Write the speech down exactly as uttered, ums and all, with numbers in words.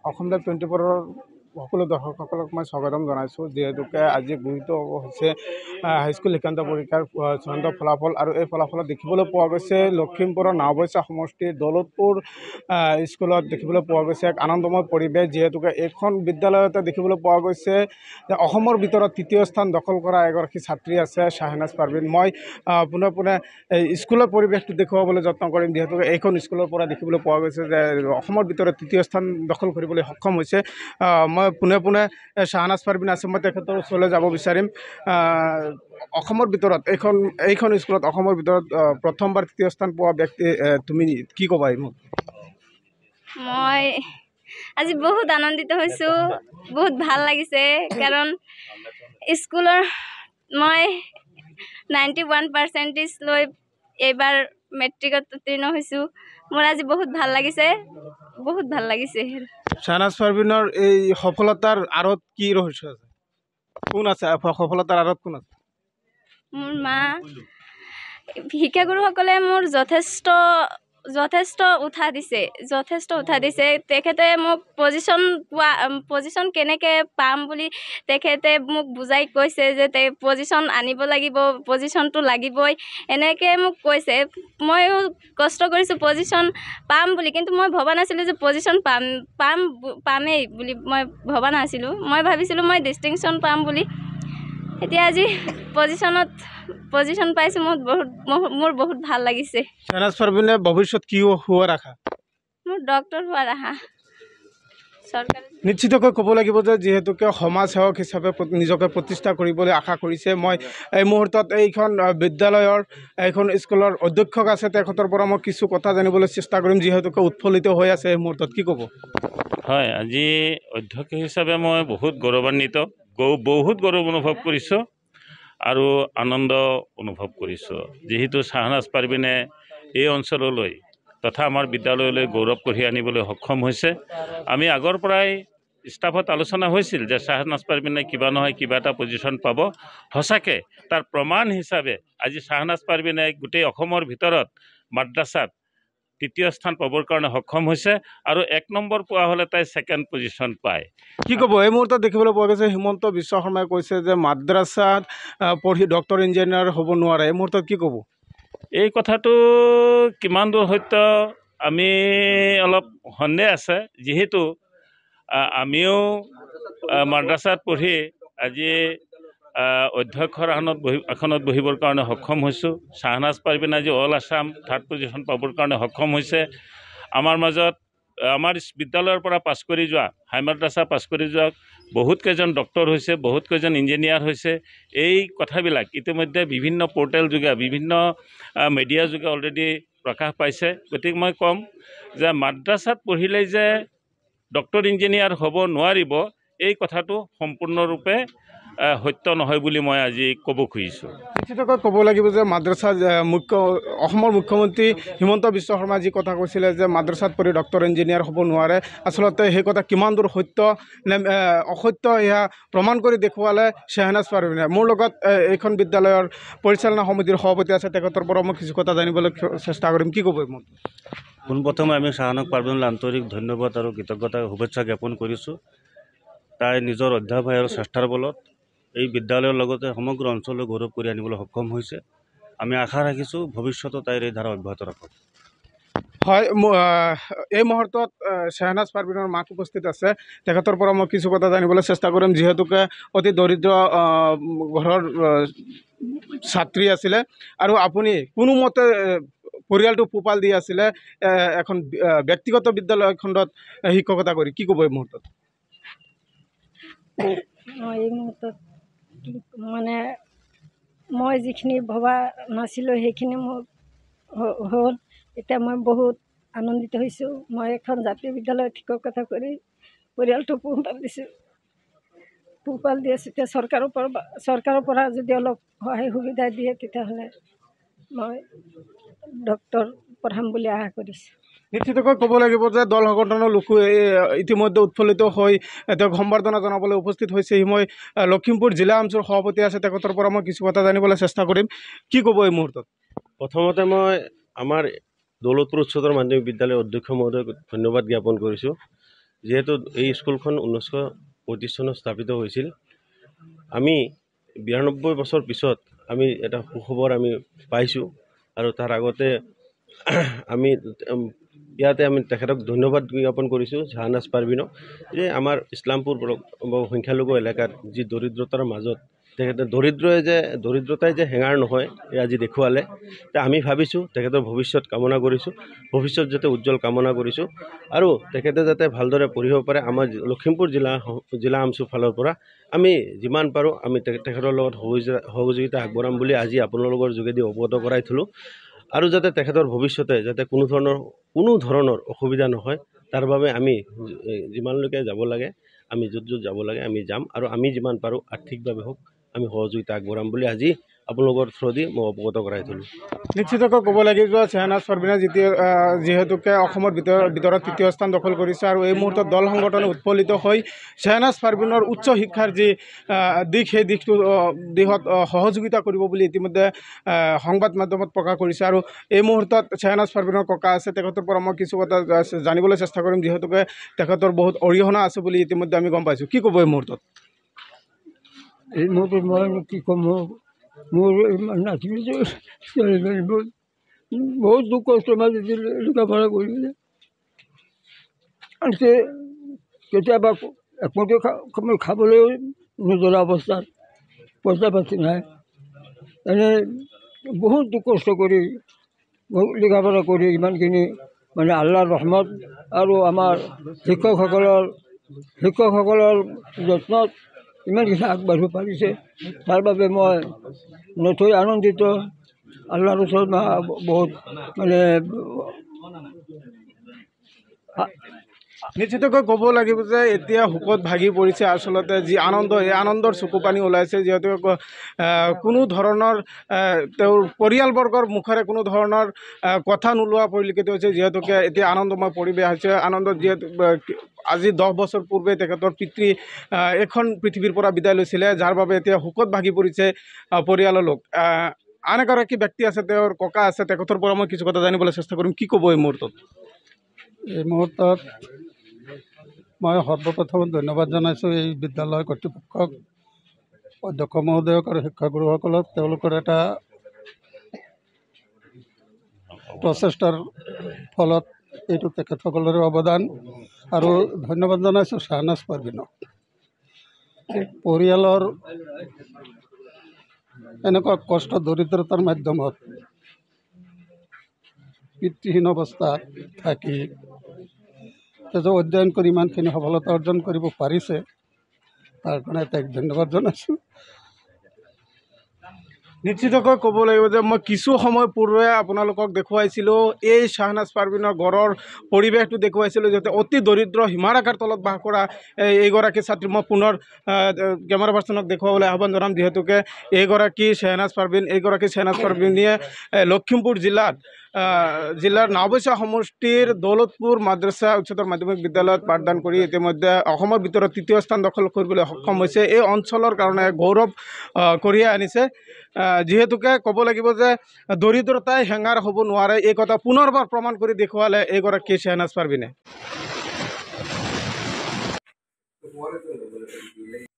Assam live twenty ফ'ৰৰ সকলো দৰ্শকসকলক মই স্বাগতম জনাইছোঁ যিহেতুকে আজি গৃহীত হৈছে হাইস্কুল শিক্ষান্ত পৰীক্ষাৰ চূড়ান্ত ফলাফল আৰু এই ফলাফলত দেখিবলৈ পোৱা গৈছে লখিমপুৰৰ নাওবৈচা সমষ্টিৰ দৌলতপুৰ স্কুলত দেখিবলৈ পোৱা গৈছে এক আনন্দময় পৰিৱেশ যিহেতুকে এইখন বিদ্যালয়তে দেখিবলৈ পোৱা গৈছে যে অসমৰ ভিতৰত তৃতীয় স্থান দখল কৰা এগৰাকী ছাত্ৰী আছে শ্বাহনাজ পাৰভিন। মই পোনে পোনে স্কুলৰ পৰিৱেশটো দেখুৱাবলৈ যত্ন কৰিম যিহেতুকে এইখন স্কুলৰ পৰা দেখিবলৈ পোৱা গৈছে যে অসমৰ ভিতৰত তৃতীয় স্থান দখল কৰিবলৈ সক্ষম হৈছে। মই পোনে পোনে শ্বাহনাজ পাৰভিন আছে, মই তেখেতৰ ওচৰলৈ যাব বিচাৰিম। অসমৰ ভিতৰত এইখন এইখন স্কুলত অসমৰ ভিতৰত প্ৰথমবাৰ তৃতীয় স্থান পোৱা ব্যক্তি তুমি কি ক'বা? এই মই আজি বহুত আনন্দিত হৈছোঁ, বহুত ভাল লাগিছে কাৰণ স্কুলৰ মই নাইণ্টি ওৱান পাৰ্চেণ্টেজ লৈ এইবাৰ মেট্ৰিকত উত্তীৰ্ণ হৈছোঁ। মোৰ আজি বহুত ভাল লাগিছে, বহুত ভাল লাগিছে। শ্বাহনাজ পাৰভিনৰ এই সফলতাৰ আঁৰত কি ৰহস্য আছে? কোন আছে সফলতাৰ আঁৰত কোন আছে? মোৰ মা, শিক্ষাগুৰুসকলে মোৰ যথেষ্ট যথেষ্ট উৎসাহ দিছে যথেষ্ট উৎসাহ দিছে তেখেতে মোক পজিশ্যন পোৱা পজিশ্যন কেনেকৈ পাম বুলি তেখেতে মোক বুজাই কৈছে যে তে পজিশ্যন আনিব লাগিব, পজিশ্যনটো লাগিবই এনেকৈ মোক কৈছে। ময়ো কষ্ট কৰিছোঁ পজিশ্যন পাম বুলি, কিন্তু মই ভবা নাছিলোঁ যে পজিশ্যন পাম পাম পামেই বুলি মই ভবা নাছিলোঁ। মই ভাবিছিলোঁ মই ডিষ্টিংশ্যন পাম বুলি। এতিয়া আজি পজিশ্যনত পজিশ্যন পাইছোঁ, মোৰ বহুত মোৰ বহুত ভাল লাগিছে। শ্বাহনাজ পাৰভিনে ভৱিষ্যত কি হোৱাৰ আশা? মোৰ ডক্টৰ হোৱাৰ আশা। চৰকাৰে নিশ্চিতকৈ ক'ব লাগিব যে যিহেতুকে সমাজ সেৱক হিচাপে নিজকে প্ৰতিষ্ঠা কৰিবলৈ আশা কৰিছে। মই এই মুহূৰ্তত এইখন বিদ্যালয়ৰ এইখন স্কুলৰ অধ্যক্ষক আছে, তেখেতৰ পৰা মই কিছু কথা জানিবলৈ চেষ্টা কৰিম যিহেতুকে উৎফুল্লিত হৈ আছে এই মুহূৰ্তত। কি ক'ব? হয়, আজি অধ্যক্ষ হিচাপে মই বহুত গৌৰৱান্বিত, গৌ বহুত গৌৰৱ অনুভৱ কৰিছোঁ আৰু আনন্দ অনুভৱ কৰিছোঁ যিহেতু শ্বাহনাজ পাৰভিনে এই অঞ্চললৈ তথা আমাৰ বিদ্যালয়লৈ গৌৰৱ কঢ়িয়াই আনিবলৈ সক্ষম হৈছে। আমি আগৰ পৰাই ষ্টাফত আলোচনা হৈছিল যে শ্বাহনাজ পাৰভিনে কিবা নহয় কিবা এটা পজিশ্যন পাব। সঁচাকৈ তাৰ প্ৰমাণ হিচাপে আজি শ্বাহনাজ পাৰভিনে গোটেই অসমৰ ভিতৰত মাদ্ৰাছাত তৃতীয় স্থান পাবৰ কাৰণে সক্ষম হৈছে আৰু এক নম্বৰ পোৱা হ'লে তাই ছেকেণ্ড পজিশ্যন পায়। কি ক'ব? এই মুহূৰ্তত দেখিবলৈ পোৱা গৈছে হিমন্ত বিশ্ব শৰ্মাই কৈছে যে মাদ্ৰাছাত পঢ়ি ডক্টৰ ইঞ্জিনিয়াৰ হ'ব নোৱাৰে। এই মুহূৰ্তত কি ক'ব? এই কথাটো কিমান দূৰ সত্য আমি অলপ সন্দেহ আছে, যিহেতু আমিও মাদ্ৰাছাত পঢ়ি আজি অধ্যক্ষৰ আসনত বহি আসনত বহিবৰ কাৰণে সক্ষম হৈছোঁ। শ্বাহনাজ পাৰভিন আজি অল আছাম থাৰ্ড পজিশ্যন পাবৰ কাৰণে সক্ষম হৈছে। আমাৰ মাজত আমাৰ বিদ্যালয়ৰ পৰা পাছ কৰি যোৱা হাই মাদ্ৰাছা পাছ কৰি যোৱা বহুত কেইজন ডক্টৰ হৈছে, বহুত কেইজন ইঞ্জিনিয়াৰ হৈছে। এই কথাবিলাক ইতিমধ্যে বিভিন্ন পৰ্টেল যোগে বিভিন্ন মিডিয়া যোগে অলৰেডি প্ৰকাশ পাইছে। গতিকে মই ক'ম যে মাদ্ৰাছাত পঢ়িলেই যে ডক্টৰ ইঞ্জিনিয়াৰ হ'ব নোৱাৰিব এই কথাটো সম্পূৰ্ণৰূপে সত্য নহয় বুলি মই আজি ক'ব খুজিছোঁ। নিশ্চিতকৈ ক'ব লাগিব যে মাদ্ৰাছা মুখ্য অসমৰ মুখ্যমন্ত্ৰী হিমন্ত বিশ্ব শৰ্মাই যি কথা কৈছিলে যে মাদ্ৰাছাত পঢ়ি ডক্টৰ ইঞ্জিনিয়াৰ হ'ব নোৱাৰে, আচলতে সেই কথা কিমান দূৰ সত্য নে অসত্য এয়া প্ৰমাণ কৰি দেখুৱালে শ্বাহনাজ পাৰভিনে। মোৰ লগত এইখন বিদ্যালয়ৰ পৰিচালনা সমিতিৰ সভাপতি আছে, তেখেতৰ পৰা মই কিছু কথা জানিবলৈ চেষ্টা কৰিম। কি ক'ব? মোৰ পোনপ্ৰথমে আমি শ্বাহনাজ পাৰভিনলৈ আন্তৰিক ধন্যবাদ আৰু কৃতজ্ঞতা শুভেচ্ছা জ্ঞাপন কৰিছোঁ। তাই নিজৰ অধ্যাপক আৰু চেষ্টাৰ বলত এই বিদ্যালয়ৰ লগতে সমগ্ৰ অঞ্চললৈ গৌৰৱ কৰি আনিবলৈ সক্ষম হৈছে। আমি আশা ৰাখিছোঁ ভৱিষ্যতে তাইৰ এই ধাৰা অব্যাহত ৰাখক। হয়, এই মুহূৰ্তত শ্বাহনাজ পাৰভিনৰ মাক উপস্থিত আছে, তেখেতৰ পৰা মই কিছু কথা জানিবলৈ চেষ্টা কৰিম যিহেতুকে অতি দৰিদ্ৰ ঘৰৰ ছাত্ৰী আছিলে আৰু আপুনি কোনোমতে পৰিয়ালটো পোহপাল দি আছিলে এখন ব্যক্তিগত বিদ্যালয় খণ্ডত শিক্ষকতা কৰি। কি ক'ব এই মুহূৰ্তত? মই এই মুহূৰ্তত মানে মই যিখিনি ভবা নাছিলোঁ সেইখিনি মোৰ হ'ল। এতিয়া মই বহুত আনন্দিত হৈছোঁ। মই এখন জাতীয় বিদ্যালয়ত শিক্ষকতা কৰি পৰিয়ালটো পোহপাল দিছোঁ পোহপাল দি আছোঁ। এতিয়া চৰকাৰৰ পৰা চৰকাৰৰ পৰা যদি অলপ সহায় সুবিধা দিয়ে তেতিয়াহ'লে মই ডক্টৰ পঢ়াম বুলি আশা কৰিছোঁ। নিশ্চিতকৈ ক'ব লাগিব যে দল সংগঠনৰ লোকো ইতিমধ্যে উৎফুল্লিত হৈ তেওঁক সম্বৰ্ধনা জনাবলৈ উপস্থিত হৈছেহি। মই লখিমপুৰ জিলা অঞ্চলৰ সভাপতি আছে, তেখেতৰ পৰা মই কিছু কথা জানিবলৈ চেষ্টা কৰিম। কি ক'ব এই মুহূৰ্তত? প্ৰথমতে মই আমাৰ দৌলতপুৰ উচ্চতৰ মাধ্যমিক বিদ্যালয়ৰ অধ্যক্ষ মহোদয়ক ধন্যবাদ জ্ঞাপন কৰিছোঁ, যিহেতু এই স্কুলখন ঊনৈছশ পঁয়ত্ৰিছ চনত স্থাপিত হৈছিল। আমি বিৰানব্বৈ বছৰ পিছত আমি এটা সুখবৰ আমি পাইছোঁ আৰু তাৰ আগতে আমি ইয়াতে আমি তেখেতক ধন্যবাদ জ্ঞাপন কৰিছোঁ শ্বাহনাজ পাৰভিনক যে আমাৰ ইছলামপুৰ সংখ্যালঘু এলেকাত যি দৰিদ্ৰতাৰ মাজত তেখেতে দৰিদ্ৰই যে দৰিদ্ৰতাই যে হেঙাৰ নহয় এই আজি দেখুৱালে। আমি ভাবিছোঁ তেখেতৰ ভৱিষ্যত কামনা কৰিছোঁ, ভৱিষ্যত যাতে উজ্জ্বল কামনা কৰিছোঁ আৰু তেখেতে যাতে ভালদৰে পঢ়িব পাৰে। আমাৰ লখিমপুৰ জিলা জিলা আমচুৰ ফালৰ পৰা আমি যিমান পাৰোঁ আমি তেখেতৰ লগত সহযোগিতা আগবঢ়াম বুলি আজি আপোনালোকৰ যোগেদি অৱগত কৰাই থলোঁ আৰু যাতে তেখেতৰ ভৱিষ্যতে যাতে কোনো ধৰণৰ কোনো ধৰণৰ অসুবিধা নহয় তাৰ বাবে আমি যিমানলৈকে যাব লাগে আমি য'ত য'ত যাব লাগে আমি যাম আৰু আমি যিমান পাৰোঁ আৰ্থিকভাৱে হওক আমি সহযোগিতা আগবঢ়াম বুলি আজি আপোনালোকৰ থ্ৰুদি মই অৱগত কৰাই থলোঁ। নিশ্চিতকৈ ক'ব লাগিব যে শ্বাহনাজ পাৰভিনে যেতিয়া যিহেতুকে অসমৰ ভিতৰত ভিতৰত তৃতীয় স্থান দখল কৰিছে আৰু এই মুহূৰ্তত দল সংগঠনে উৎফুল্লিত হৈ শ্বাহনাজ পাৰভিনৰ উচ্চ শিক্ষাৰ যি দিশ সেই দিশটো দিশত সহযোগিতা কৰিব বুলি ইতিমধ্যে সংবাদ মাধ্যমত প্ৰকাশ কৰিছে। আৰু এই মুহূৰ্তত শ্বাহনাজ পাৰভিনৰ ককা আছে, তেখেতৰ পৰা মই কিছু কথা জানিবলৈ চেষ্টা কৰিম যিহেতুকে তেখেতৰ বহুত অৰিহণা আছে বুলি ইতিমধ্যে আমি গম পাইছোঁ। কি ক'ব এই মুহূৰ্তত? এই মুহূৰ্তত মই কি ক'ম, মোৰ নাতিনী ছোৱালীজনী বহুত দুখ কষ্ট মাজে লিখা পঢ়া কৰিবলৈ আনছে কেতিয়াবা একমুঠি খাবলৈ নজনা অৱস্থাত পইচা পাতি নাই, এনে বহুত দুখ কষ্ট কৰি বহুত লিখা পঢ়া কৰি ইমানখিনি মানে আল্লাহৰ ৰহমত আৰু আমাৰ শিক্ষকসকলৰ শিক্ষকসকলৰ যত্নত ইমানখিনি আগবাঢ়িব পাৰিছে। তাৰ বাবে মই নথৈ আনন্দিত। আল্লাহৰ ওচৰত বহুত মানে নিশ্চিতকৈ ক'ব লাগিব যে এতিয়া শোকত ভাগি পৰিছে। আচলতে যি আনন্দ এই আনন্দৰ চকু পানী ওলাইছে, যিহেতু কোনো ধৰণৰ তেওঁৰ পৰিয়ালবৰ্গৰ মুখেৰে কোনো ধৰণৰ কথা নোলোৱা পৰিলক্ষিত হৈছে, যিহেতুকে এতিয়া আনন্দময় পৰিৱেশ হৈছে। আনন্দত যিহেতু আজি দহ বছৰ পূৰ্বে তেখেতৰ পিতৃ এখন পৃথিৱীৰ পৰা বিদায় লৈছিলে, যাৰ বাবে এতিয়া শোকত ভাগি পৰিছে পৰিয়ালৰ লোক। আন এগৰাকী ব্যক্তি আছে, তেওঁৰ ককা আছে, তেখেতৰ পৰা মই কিছু কথা জানিবলৈ চেষ্টা কৰিম। কি ক'ব এই মুহূৰ্তত? এই মুহূৰ্তত মই সৰ্বপ্ৰথমে ধন্যবাদ জনাইছোঁ এই বিদ্যালয় কৰ্তৃপক্ষক, অধ্যক্ষ মহোদয়ক আৰু শিক্ষাগুৰুসকলক। তেওঁলোকৰ এটা প্ৰচেষ্টাৰ ফলত এইটো তেখেতসকলৰে অৱদান। আৰু ধন্যবাদ জনাইছোঁ শ্বাহনাজ পাৰভিনক। পৰিয়ালৰ এনেকুৱা কষ্ট দৰিদ্ৰতাৰ মাধ্যমত পিতৃহীন অৱস্থাত থাকি তেজৰ অধ্যয়ন কৰি ইমানখিনি সফলতা অৰ্জন কৰিব পাৰিছে, তাৰ কাৰণে তাইক ধন্যবাদ জনাইছোঁ। নিশ্চিতকৈ ক'ব লাগিব যে মই কিছু সময় পূৰ্বে আপোনালোকক দেখুৱাইছিলোঁ এই শ্বাহনাজ পাৰভিনৰ ঘৰৰ পৰিৱেশটো দেখুৱাইছিলোঁ, যাতে অতি দৰিদ্ৰ সীমাৰেখাৰ তলত বাস কৰা এইগৰাকী ছাত্ৰী। মই পুনৰ কেমেৰা পাৰ্চনক দেখুৱাবলৈ আহ্বান জনাম, যিহেতুকে এইগৰাকী শ্বাহনাজ পাৰভিন এইগৰাকী শ্বাহনাজ পাৰভিনে লখিমপুৰ জিলাত জিলাৰ নাওবৈচা সমষ্টিৰ দৌলতপুৰ মাদ্ৰাছা উচ্চতৰ মাধ্যমিক বিদ্যালয়ত পাঠদান কৰি ইতিমধ্যে অসমৰ ভিতৰত তৃতীয় স্থান দখল কৰিবলৈ সক্ষম হৈছে। এই অঞ্চলৰ কাৰণে গৌৰৱ কঢ়িয়াই আনিছে, যিহেতুকে ক'ব লাগিব যে দৰিদ্ৰতাই হেঙাৰ হ'ব নোৱাৰে, এই কথা পুনৰবাৰ প্ৰমাণ কৰি দেখুৱালে এইগৰাকী শ্বাহনাজ পাৰভিনে।